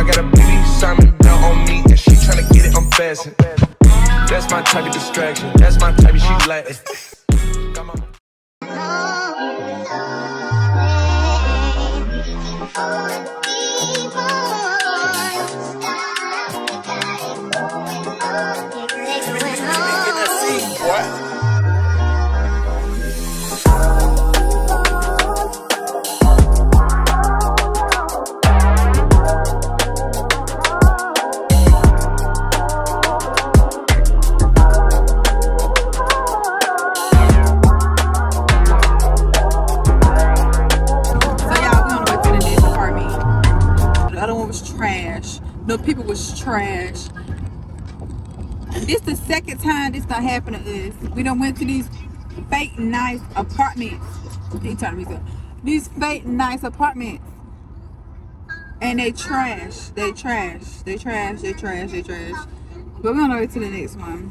got a baby Simon belt on me, and she tryna get it, I'm fasten. That's my type of distraction. That's my type of she Latin. No, people was trash. This the second time this done happened to us. We done went to these fake nice apartments. These fake nice apartments. And they trash. They trash. They trash. They trash. They trash. But we're gonna go to the next one.